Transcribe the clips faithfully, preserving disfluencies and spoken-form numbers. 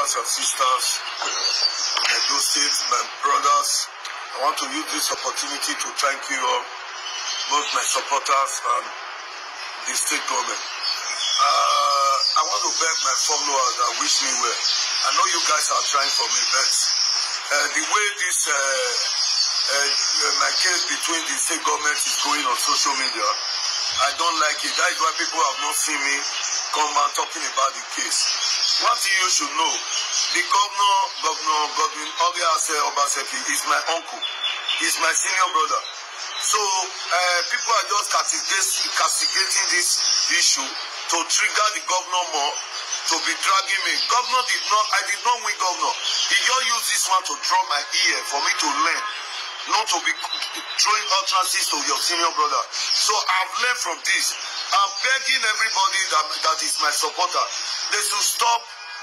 brothers and sisters in Edo State, my brothers, I want to use this opportunity to thank you all, both my supporters and the state government. Uh, I want to beg my followers that wish me well. I know you guys are trying for me, but uh, the way this uh, uh, my case between the state government is going on social media, I don't like it. That is why people have not seen me come out talking about the case. One thing you should know, the governor, Governor Godwin Obiase Obaseki, is my uncle. He's my senior brother. So uh, people are just castigating this issue to trigger the governor more, to be dragging me. Governor did not, I did not win governor. He just used this one to draw my ear for me to learn, not to be throwing utterances to your senior brother. So I've learned from this. I'm begging everybody that, that is my supporter, they should stop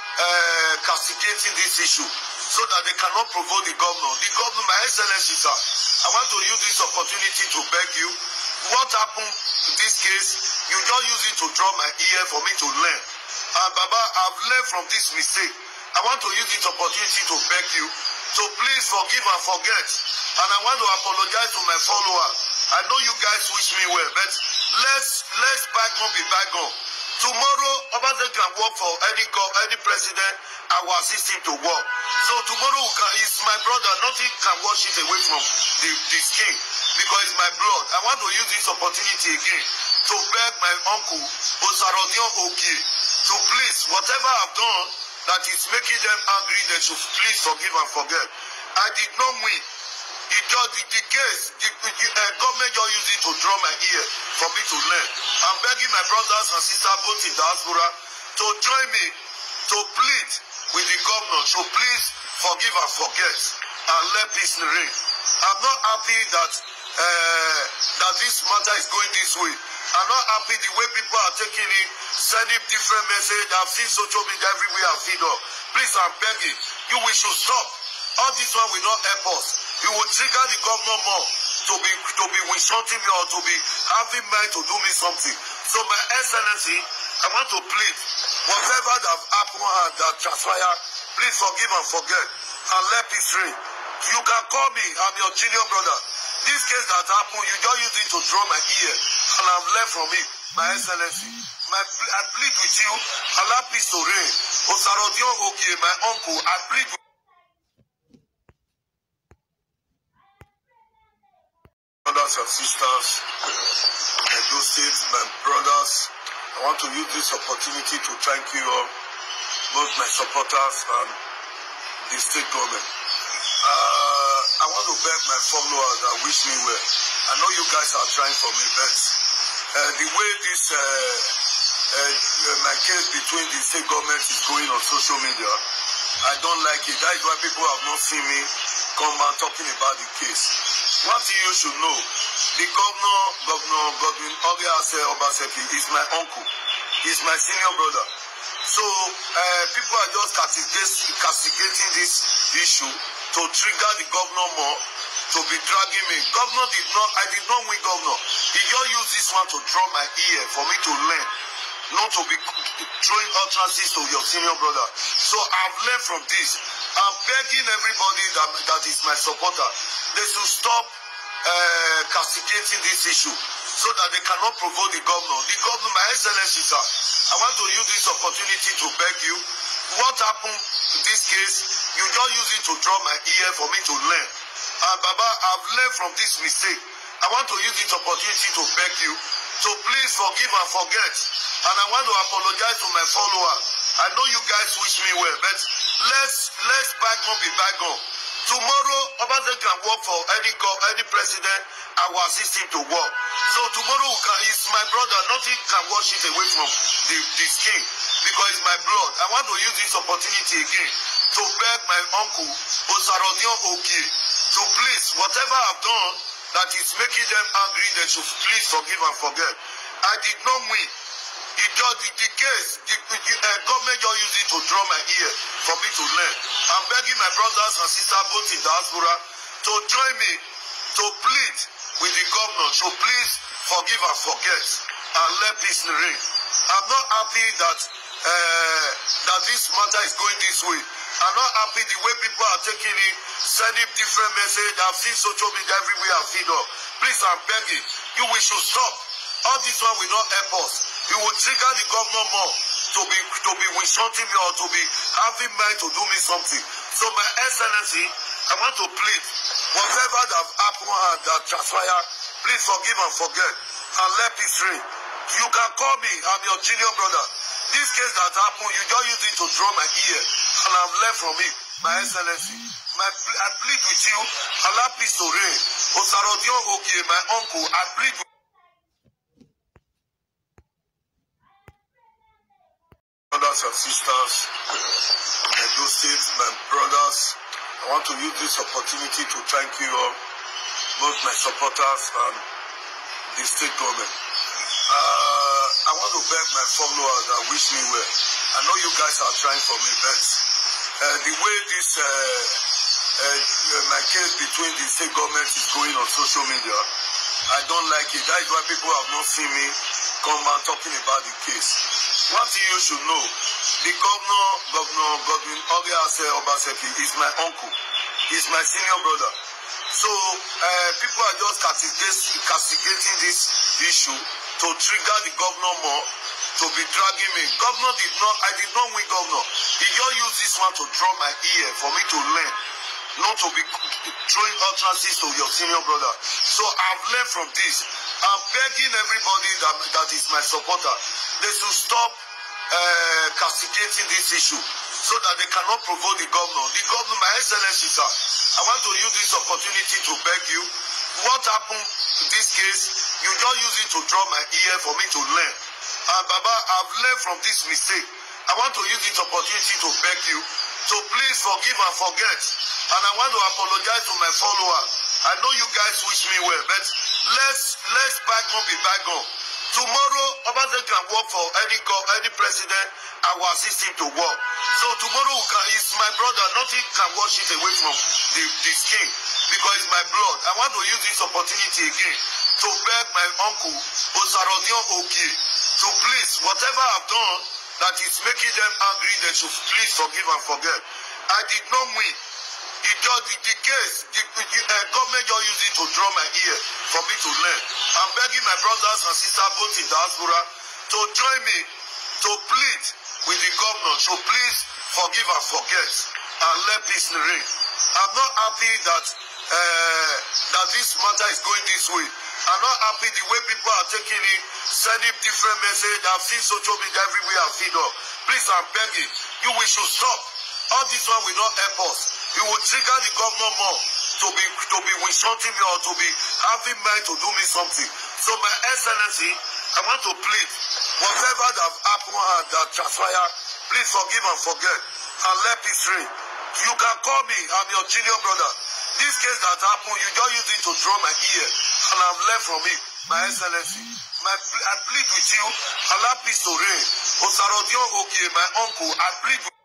uh, castigating this issue so that they cannot provoke the governor. The governor, my excellency, sir, I want to use this opportunity to beg you. What happened in this case, you just use it to draw my ear for me to learn. And Baba, I've learned from this mistake. I want to use this opportunity to beg you to please forgive and forget. And I want to apologize to my followers. I know you guys wish me well, but let's let's bygone be bygone. Tomorrow, Obaseki can work for any any president. I will assist him to work. So tomorrow, we can, he's my brother. Nothing can wash it away from the, the skin because it's my blood. I want to use this opportunity again to beg my uncle, Osarodion Ogie, to please, whatever I've done that is making them angry, they should please forgive and forget. I did not win. It just, the, the case, the, the uh, government just used it to draw my ear for me to learn. I'm begging my brothers and sisters, both in diaspora, to join me to plead with the governor to please forgive and forget and let peace reign. I'm not happy that uh, that this matter is going this way. I'm not happy the way people are taking it, sending different messages. I've seen social media everywhere I feed up. Please, I'm begging you, we should stop. All this one will not help us. It will trigger the governor more to be to be insulting me or to be having mind to do me something. So, my excellency, I want to plead, whatever that happened and that transpired, please forgive and forget and let peace reign. You can call me, I'm your junior brother. This case that happened, you just use it to draw my ear, and I've learned from it, my excellency. My, I plead with you, allow peace to reign. Osarodion Ogie, my uncle, I plead with brothers and sisters in Edo State, my brothers, I want to use this opportunity to thank you all, both my supporters and the state government. Uh, I want to beg my followers that wish me well. I know you guys are trying for me, but uh, the way this uh, uh, my case between the state government is going on social media, I don't like it. That is why people have not seen me come out talking about the case. One thing you should know, the governor, Governor Godwin Obiase Obaseki, is my uncle. He's my senior brother. So uh, people are just castigating this issue to trigger the governor more, to be dragging me. Governor did not, I did not win governor. He just used this one to draw my ear for me to learn, not to be throwing utterances to your senior brother. So I've learned from this. I'm begging everybody that, that is my supporter, they should stop uh, castigating this issue so that they cannot provoke the governor. The governor, my excellency, sir, I want to use this opportunity to beg you. What happened in this case, you just use it to draw my ear for me to learn. And Baba, I've learned from this mistake. I want to use this opportunity to beg you to please forgive and forget. And I want to apologize to my followers. I know you guys wish me well, but let's let's bygone be bygone. Tomorrow, Obaseki can work for any any president. I will assist him to work. So tomorrow, we can, he's my brother. Nothing can wash it away from the, the skin because it's my blood. I want to use this opportunity again to beg my uncle, Osarodion Ogie, to please, whatever I've done that is making them angry, they should please forgive and forget. I did not win. It just, the, the case, the, the uh, government just used it to draw my ear for me to learn. I'm begging my brothers and sisters, both in diaspora, to join me to plead with the governor to please forgive and forget and let peace reign. I'm not happy that uh, that this matter is going this way. I'm not happy the way people are taking it, sending different messages. I've seen social media everywhere I've seen up. Please, I'm begging you, we should stop. All this one will not help us. It will trigger the governor more to be to be wishing me or to be having mind to do me something. So my Excellency, I want to plead, whatever that happened and that transpired, please forgive and forget and let peace reign. You can call me, I'm your junior brother. This case that happened, you just use it to draw my ear, and I've learned from it. My Excellency, my, I plead with you, allow peace to reign. Osarodion Ogie, my uncle, I plead with brothers and sisters in Edo State, my brothers. I want to use this opportunity to thank you all, both my supporters and the state government. Uh, I want to beg my followers that wish me well. I know you guys are trying for me, but uh, the way this uh, uh, my case between the state government is going on social media, I don't like it. That is why people have not seen me come out talking about the case. One thing you should know, the governor, Governor Godwin Obiase Obaseki, is my uncle. He's my senior brother. So uh, people are just castigating, castigating this issue to trigger the governor more, to be dragging me. Governor did not, I did not win governor. He just used this one to draw my ear for me to learn, not to be throwing utterances to your senior brother. So I've learned from this. I'm begging everybody that, that is my supporter, they should stop uh, castigating this issue so that they cannot provoke the governor. The governor, my Excellency, sir, I want to use this opportunity to beg you. What happened in this case, you just use it to draw my ear for me to learn. And Baba, I've learned from this mistake. I want to use this opportunity to beg you to please forgive and forget. And I want to apologize to my followers. I know you guys wish me well, but let's let's bygone be bygone. Tomorrow, Obaseki can work for any any president. I will assist him to work. So tomorrow, we can, he's my brother. Nothing can wash it away from the, the skin because it's my blood. I want to use this opportunity again to beg my uncle, Osarodion Ogie, to please, whatever I've done that is making them angry, they should please forgive and forget. I did not win. It just, the, the case, the, the uh, government just used it to draw my ear for me to learn. I'm begging my brothers and sisters both in diaspora to join me to plead with the governor to please forgive and forget and let peace reign. I'm not happy that uh, that this matter is going this way. I'm not happy the way people are taking it, sending different messages. I've seen social media everywhere I've seen up. Please, I'm begging you, we should stop. All this one will not help us. It will trigger the governor more to be to be wishing me or to be having mind to do me something. So my Excellency, I want to plead, whatever that happened and that transpired, please forgive and forget and let peace reign. You can call me, I'm your junior brother. This case that happened, you just use it to draw my ear, and I've learned from it. My Excellency, my, I plead with you, allow peace to reign. Osarodion Ogie, my uncle, I plead with